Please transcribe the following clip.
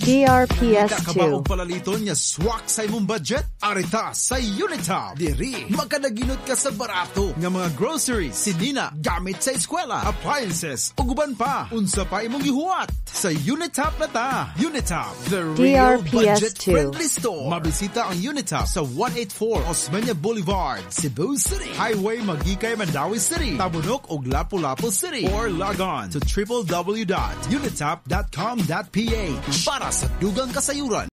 DRPS Nakabaog 2. palaliton nga swak sa imong budget? Arita sa UNITOP. Diri, makadaginot ka sa barato nga mga groceries, sinina, gamit sa eskwela, appliances, ug uban pa. Unsa pa imong gihuwat? Sa UNITOP na ta. UNITOP, the real DRPS 2. budget-friendly store. Mabisita ang UNITOP sa 184 Osmeña Boulevard, Cebu City. Highway Magikay, Mandawi City, Tabunok ug Lapu-Lapu City. Or log on to www.unitop.com.ph para sa dugang kasayuran.